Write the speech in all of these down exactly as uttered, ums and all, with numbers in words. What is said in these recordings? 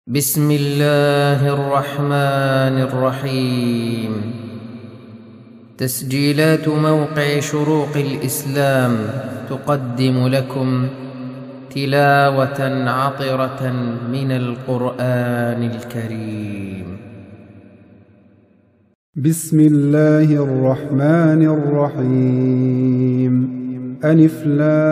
بسم الله الرحمن الرحيم. تسجيلات موقع شروق الإسلام تقدم لكم تلاوة عطرة من القرآن الكريم. بسم الله الرحمن الرحيم. ألف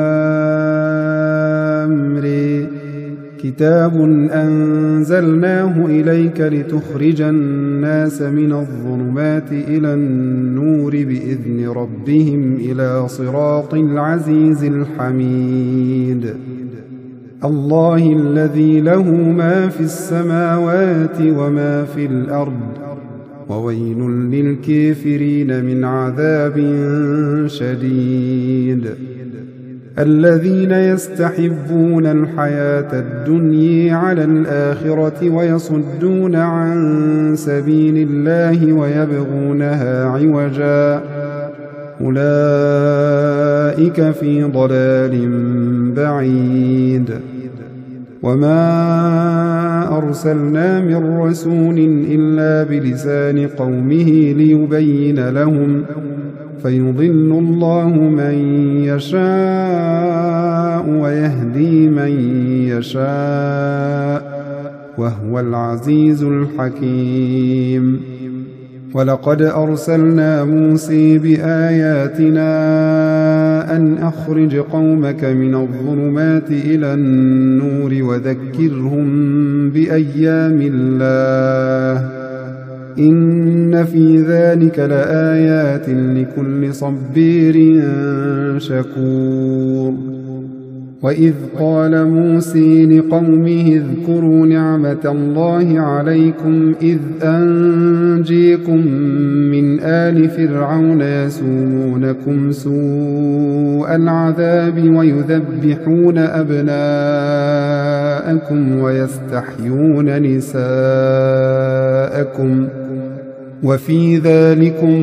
لام ر. كتاب أنزلناه إليك لتخرج الناس من الظلمات إلى النور بإذن ربهم إلى صراط العزيز الحميد. الله الذي له ما في السماوات وما في الأرض، وويل للكافرين من عذاب شديد. الذين يستحبون الحياة الدنيا على الآخرة ويصدون عن سبيل الله ويبغونها عوجا، أولئك في ضلال بعيد. وما أرسلنا من رسول إلا بلسان قومه ليبين لهم، فيضل الله من يشاء ويهدي من يشاء، وهو العزيز الحكيم. ولقد أرسلنا موسى بآياتنا أن أخرج قومك من الظلمات إلى النور وذكرهم بأيام الله، إن في ذلك لآيات لكل صبير شكور. وإذ قال موسى لقومه اذكروا نعمة الله عليكم إذ أنجيكم من آل فرعون يسومونكم سوء العذاب ويذبحون أبناءكم ويستحيون نساءكم، وفي ذلكم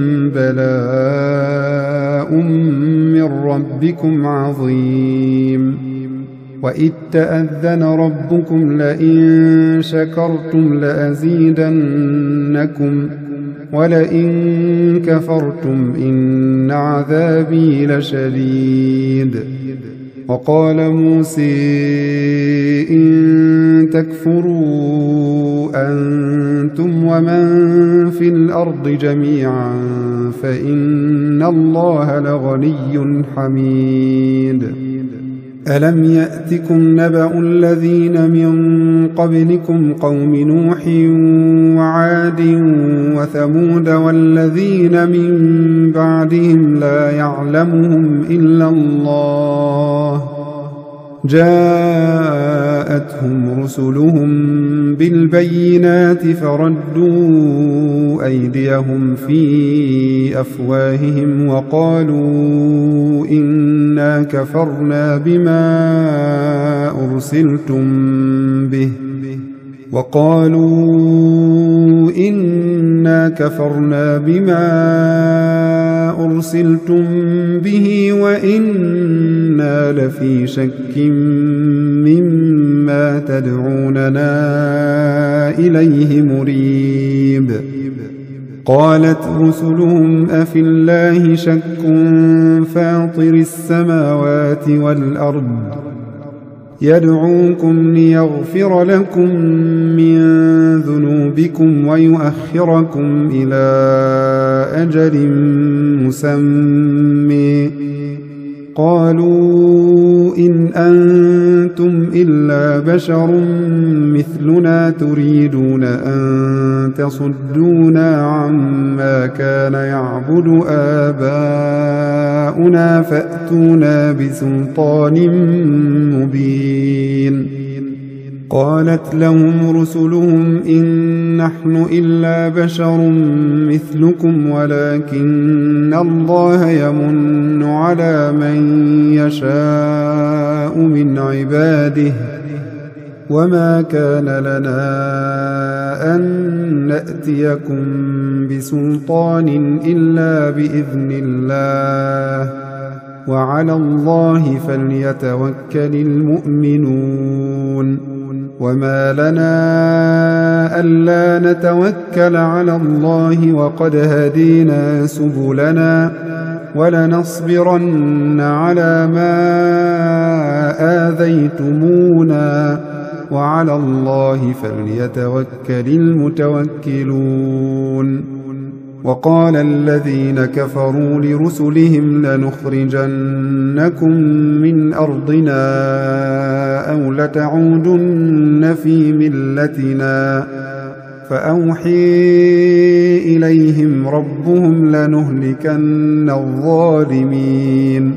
بلاء من ربكم عظيم. وإذ تأذن ربكم لئن شكرتم لأزيدنكم ولئن كفرتم إن عذابي لشديد. وقال موسى إن تكفروا أنتم ومن في الأرض جميعا فإن الله لغني حميد. ألم يأتكم نبأ الذين من قبلكم قوم نوح وعاد وثمود والذين من بعدهم لا يعلمهم إلا الله، جاءتهم رسلهم بالبينات فردوا أيديهم في أفواههم وقالوا إنا كفرنا بما أرسلتم به وقالوا إنا كفرنا بما أرسلتم به وإنا لفي شك مما تدعوننا إليه مريب. قالت رسلهم أفي الله شك فاطر السماوات والأرض يدعوكم ليغفر لكم من ذنوبكم ويؤخركم إلى أجل مسمى، قالوا إن أنتم إلا بشر مثلنا تريدون أن تصدونا عما كان يعبد آباؤنا فأتونا بسلطان مبين. قالت لهم رسلهم إن نحن إلا بشر مثلكم ولكن الله يمن على من يشاء من عباده، وما كان لنا أن نأتيكم بسلطان إلا بإذن الله، وعلى الله فليتوكل المؤمنون. وما لنا ألا نتوكل على الله وقد هدينا سبلنا ولنصبرن على ما آذيتمونا وعلى الله فليتوكل المتوكلون. وقال الذين كفروا لرسلهم لنخرجنكم من أرضنا أو لتعودن في ملتنا فأوحي إليهم ربهم لنهلكن الظالمين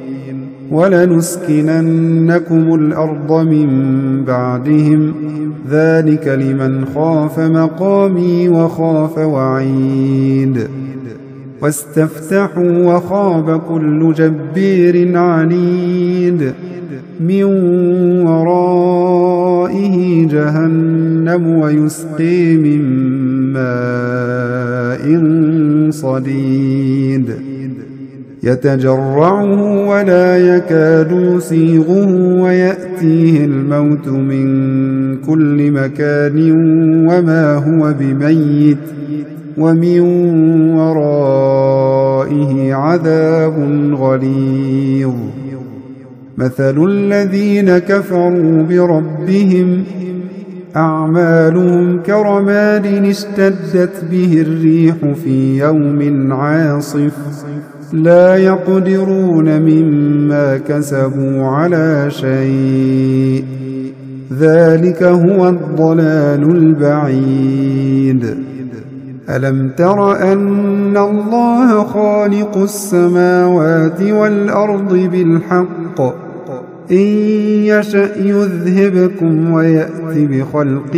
ولنسكننكم الأرض من بعدهم ذلك لمن خاف مقامي وخاف وعيد. واستفتحوا وخاب كل جبير عنيد من ورائه جهنم ويسقي من ماء صديد يتجرعه ولا يكاد يسيغه ويأتيه الموت من كل مكان وما هو بميت ومن ورائه عذاب غليظ. مثل الذين كفروا بربهم أعمالهم كرماد اشتدت به الريح في يوم عاصف لا يقدرون مما كسبوا على شيء ذلك هو الضلال البعيد. ألم تر أن الله خالق السماوات والأرض بالحق إن يشأ يذهبكم ويأت بخلق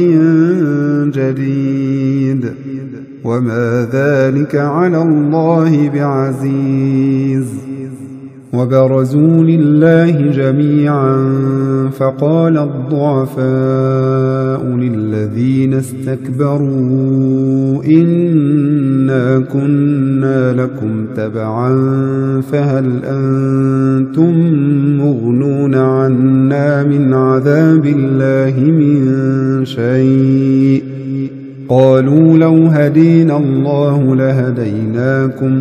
جديد وما ذلك على الله بعزيز. وبرزوا لله جميعا فقال الضعفاء للذين استكبروا إنا كنا لكم تبعا فهل أنتم مغنون عنا من عذاب الله من شيء قالوا لو هدينا الله لهديناكم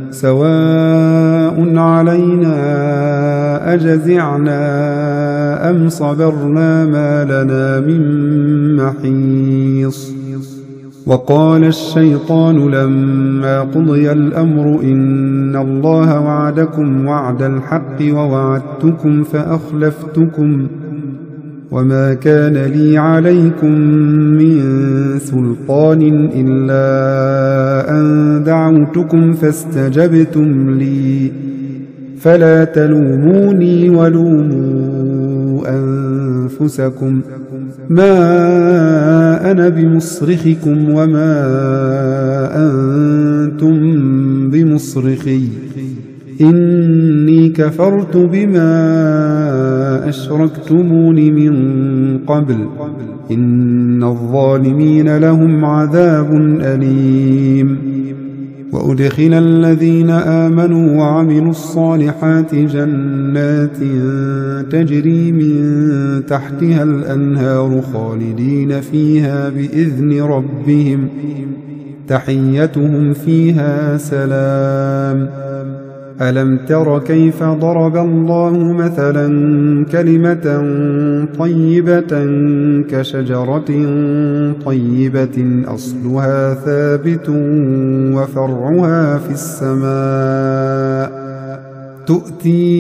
سواء علينا أجزعنا أم صبرنا ما لنا من محيص. وقال الشيطان لما قضي الأمر إن الله وعدكم وعد الحق ووعدتكم فأخلفتكم وما كان لي عليكم من سلطان إلا أن دعوتكم فاستجبتم لي فلا تلوموني ولوموا أنفسكم ما أنا بمصرخكم وما أنتم بمصرخي إني كفرت بما أشركتمون من قبل إن الظالمين لهم عذاب أليم. وأدخل الذين آمنوا وعملوا الصالحات جنات تجري من تحتها الأنهار خالدين فيها بإذن ربهم تحيتهم فيها سلام. ألم تر كيف ضرب الله مثلا كلمة طيبة كشجرة طيبة أصلها ثابت وفرعها في السماء تؤتي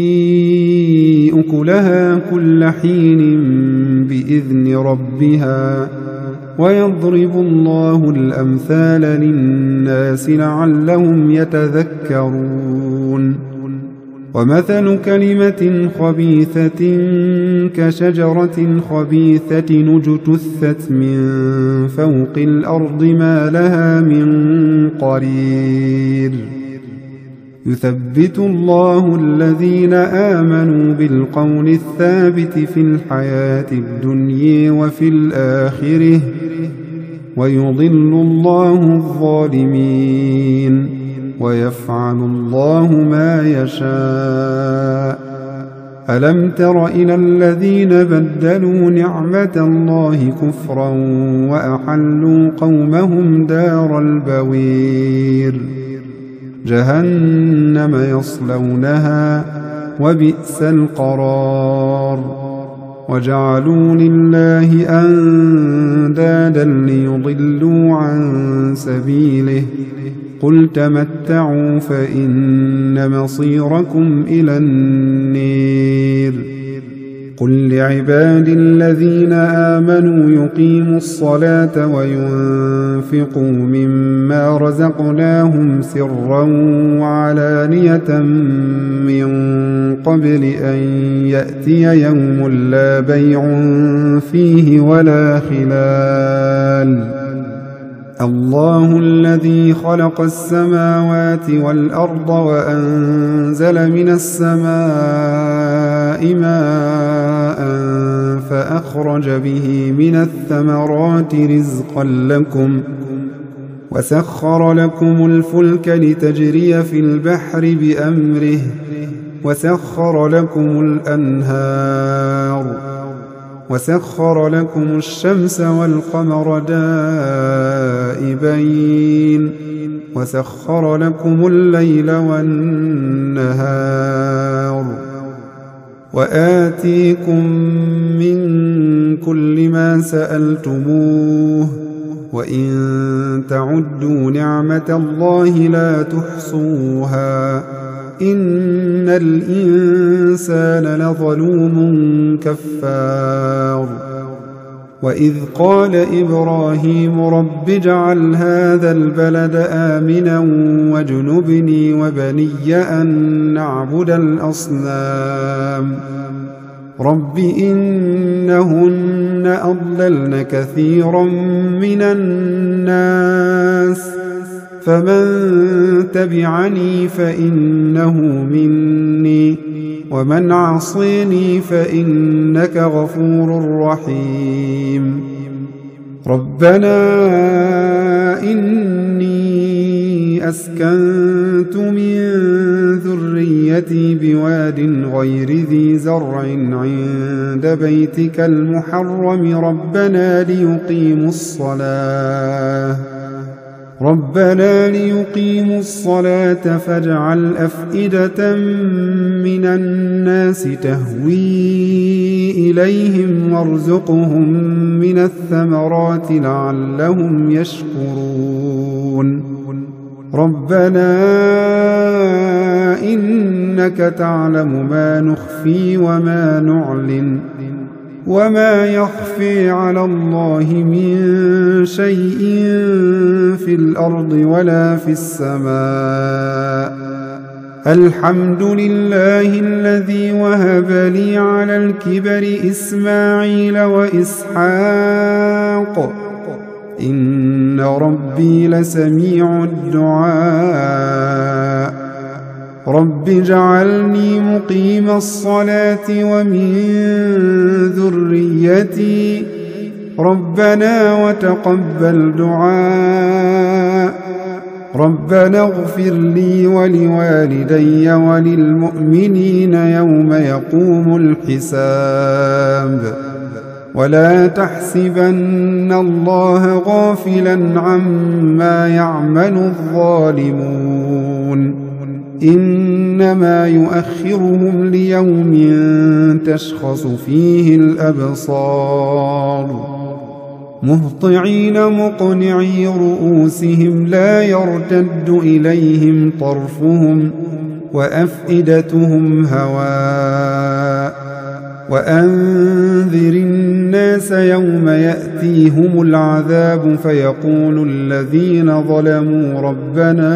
أكلها كل حين بإذن ربها ويضرب الله الأمثال للناس لعلهم يتذكرون. ومثل كلمة خبيثة كشجرة خبيثة اجتثت من فوق الأرض ما لها من قرير. يثبت الله الذين آمنوا بالقول الثابت في الحياة الدنيا وفي الآخرة ويضل الله الظالمين ويفعل الله ما يشاء. ألم تر إلى الذين بدلوا نعمة الله كفرا وأحلوا قومهم دار البوير جهنم يصلونها وبئس القرار وجعلوا لله أندادا ليضلوا عن سبيله قل تمتعوا فإن مصيركم إلى النير قل لعبادي الذين آمنوا يقيموا الصلاة وينفقوا مما رزقناهم سرا وعلانية من قبل أن يأتي يوم لا بيع فيه ولا خلال الله الذي خلق السماوات والأرض وأنزل من السماء ماء فأخرج به من الثمرات رزقا لكم وسخر لكم الفلك لتجري في البحر بأمره وسخر لكم الأنهار وسخر لكم الشمس والقمر دائبين وسخر لكم الليل والنهار وآتيكم من كل ما سألتموه وإن تعدوا نعمة الله لا تحصوها إن الإنسان لظلوم كفار وإذ قال إبراهيم رب اجعل هذا البلد آمنا واجنبني وبني أن نعبد الأصنام رب إنهن أضللن كثيرا من الناس فمن تبعني فإنه مني ومن عصيني فإنك غفور رحيم ربنا إني أسكنت من ذريتي بواد غير ذي زرع عند بيتك المحرم ربنا ليقيموا الصلاة ربنا ليقيموا الصلاة فاجعل أفئدة من الناس تهوي إليهم وارزقهم من الثمرات لعلهم يشكرون ربنا إنك تعلم ما نخفي وما نعلن وما يخفي على الله من شيء في الأرض ولا في السماء الحمد لله الذي وهب لي على الكبر إسماعيل وإسحاق إن ربي لسميع الدعاء رب اجعلني مقيم الصلاة ومن ذريتي ربنا وتقبل دعاء ربنا اغفر لي ولوالدي وللمؤمنين يوم يقوم الحساب ولا تحسبن الله غافلا عما يعمل الظالمون إنما يؤخرهم ليوم تشخص فيه الأبصار مهطعين مقنعي رؤوسهم لا يرتد إليهم طرفهم وأفئدتهم هواء وأنذر الناس يوم يأتيهم العذاب فيقول الذين ظلموا ربنا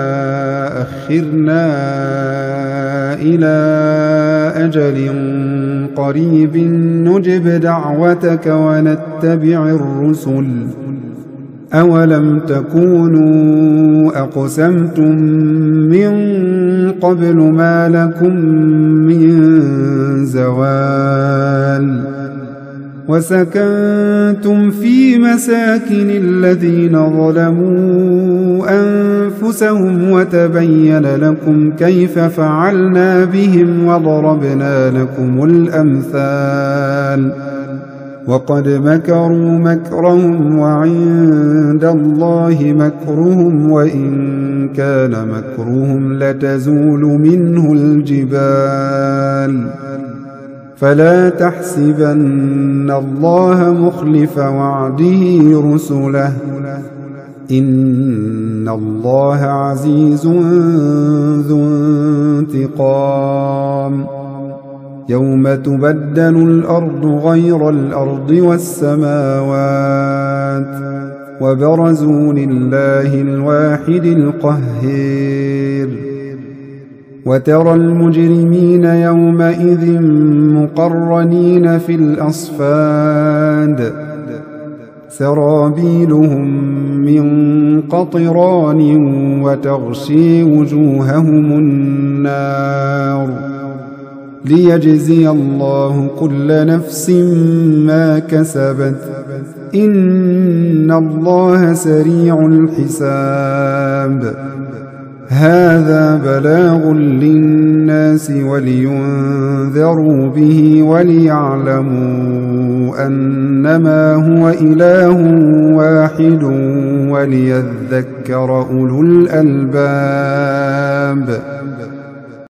أخرنا إلى أجل قريب نجب دعوتك ونتبع الرسل أولم تكونوا أقسمتم من قبل ما لكم من زوال وسكنتم في مساكن الذين ظلموا أنفسهم وتبين لكم كيف فعلنا بهم وضربنا لكم الأمثال وقد مكروا مكرهم وعند الله مكرهم وإن كان مكرهم لتزول منه الجبال فلا تحسبن الله مخلف وعده رسله إن الله عزيز ذو انتقام يوم تبدل الأرض غير الأرض والسماوات وبرزوا لله الواحد القهار وترى المجرمين يومئذ مقرنين في الأصفاد سرابيلهم من قطران وتغشي وجوههم النار ليجزي الله كل نفس ما كسبت إن الله سريع الحساب هذا بلاغ للناس ولينذروا به وليعلموا أنما هو إله واحد وليذكر أولو الألباب